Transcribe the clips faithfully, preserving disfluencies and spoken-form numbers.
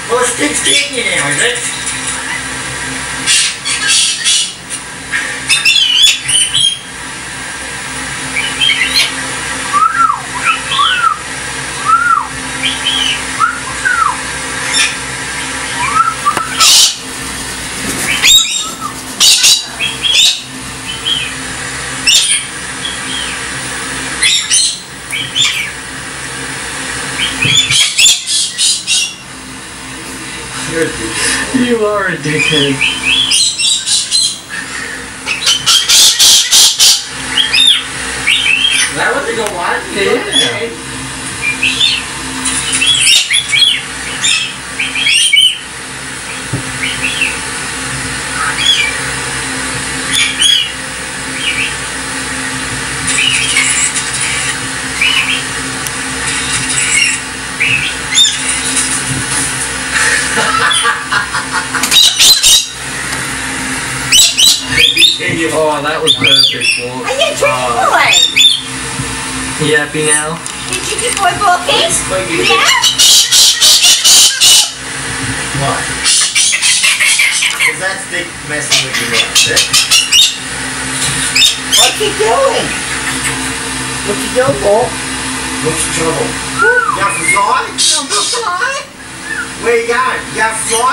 Well, this pig's getting you now, is it? You are a dickhead. Is that what they go on? Yeah. Oh, that was perfect, Bork. Are you tricky boy? You happy now? You tricky boy, Borky? Yeah? What? Is that stick messing with you now, is it? What you doing? What you doing, Bork? What's the trouble? You got to fly? You want to fly? Where you going? You got to fly?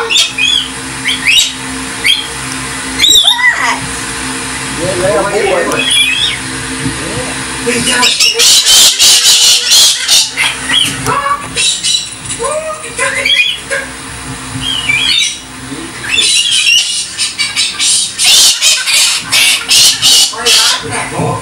What? Yeah, yeah, what are you doing? Where you going? Why are you laughing at, Bork?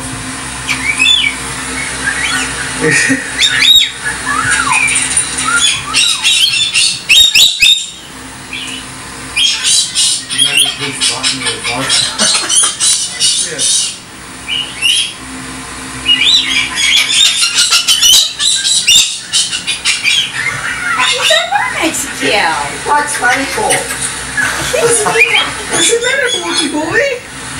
Yeah. What's funny for? What's What's the matter, Borky boy?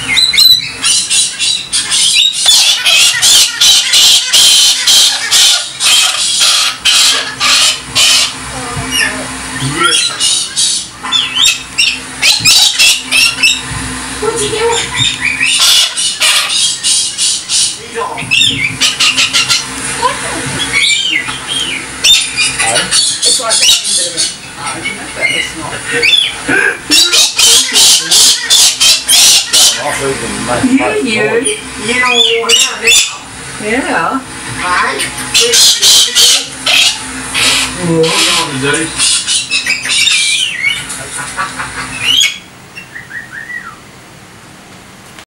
What you doing? He's on. It's like that in the room. Oh, you know that it's not. You, you. You don't want out now. Yeah. Hey? What do you want to do?